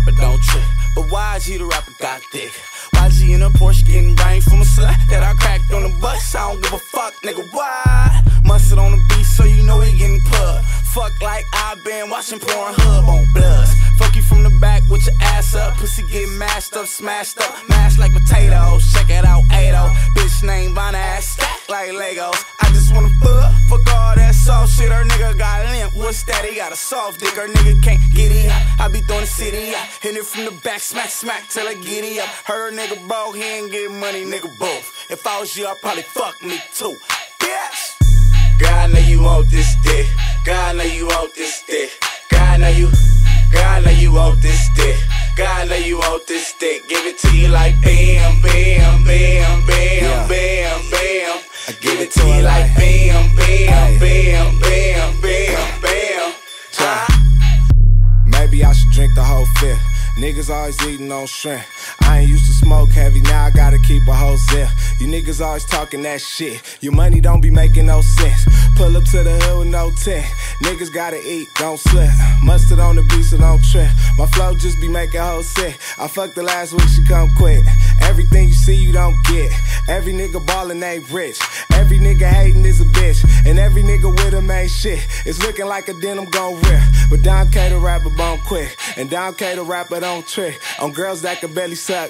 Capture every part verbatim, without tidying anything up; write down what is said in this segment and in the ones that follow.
rapper don't trip. But why is he the rapper got thick? Why is he in a Porsche getting brain from a slut that I cracked on the bus? I don't give a fuck, nigga, why? Mustard on the beat so you know he getting plugged. Fuck like I been watching Pornhub on Bloods. Fuck you from the back with your ass up. Pussy get mashed up, smashed up, mashed like potatoes. Check it out, eight oh. Bitch named Vanna ass stack like Legos. I just wanna fuck, fuck all that soft shit. Her nigga got limp, what's that? He got a soft dick, her nigga can't get it up. I be throwing the city up, hit it from the back, smack, smack till I get it up. Heard her nigga broke, he ain't getting money, nigga both. If I was you, I'd probably fuck me too, bitch. God know you want this dick. God know you want this dick. God know you. God know you want this dick. God know you want this dick. Give it to you like bam, bam, bam, bam, yeah. bam, bam. I give it to you like bam, bam, bam, bam, bam, bam. Yeah. Maybe I should drink the whole fifth. Niggas always eating on shrimp. I ain't used to smoke heavy, now I gotta keep a whole zip. You niggas always talking that shit. Your money don't be making no sense. Pull up to the hood with no tent. Niggas gotta eat, don't slip. Mustard on the beat, so don't trip. My flow just be making hoes sick. I fucked the last week, she come quick. Everything you see, you don't get. Every nigga ballin' ain't rich. Every nigga hatin' is a bitch. And every nigga with him ain't shit. It's looking like a denim gon' rip. But Don K the rapper bone quick. And Don K the rapper don't trick. On girls that can barely suck.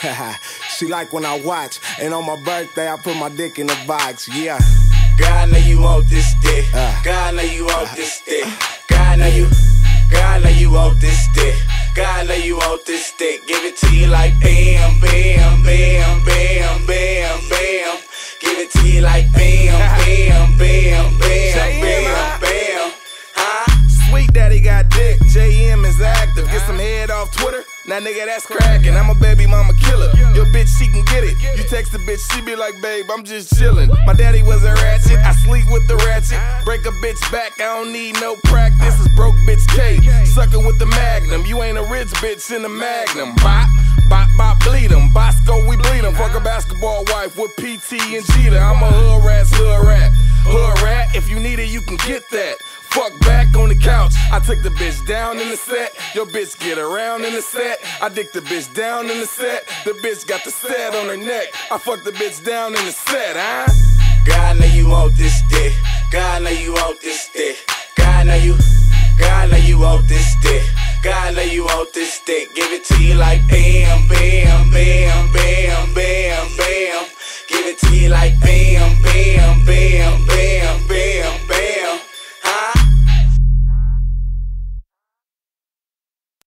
She like when I watch. And on my birthday, I put my dick in the box, yeah. God know you want this dick. Uh, God know you want uh, this dick. God know you. God know you want this dick. God know you want this dick. Give it to you like bam, bam, bam, bam, bam, bam. Give it to you like bam, bam, bam, bam, bam, bam. Huh? Sweet daddy got dick. J M is active. Get some head off Twitter. Now nigga, that's crackin'. I'm a baby mama killer. Your bitch, she can get it. You text the bitch, she be like, babe, I'm just chillin'. My daddy was a ratchet. I sleep with the ratchet. Break a bitch back, I don't need no practice. It's broke bitch K. Sucker with the magnum. You ain't a rich bitch in the magnum. Bop, bop, bop, bleed em. Bosco, we bleed em. Fuck a basketball wife with P T and Jeter. I'm a hood rat's hood rat. Hood rat, if you need it, you can get that. Fuck back on the couch. I took the bitch down in the set. Your bitch get around in the set. I dick the bitch down in the set. The bitch got the set on her neck. I fuck the bitch down in the set, huh? God know you want this dick. God know you want this dick. God know you. God know you want this dick. God know you want this dick. Give it to you like bam, bam, bam, bam, bam, bam. Give it to you like bam, bam, bam, bam, bam.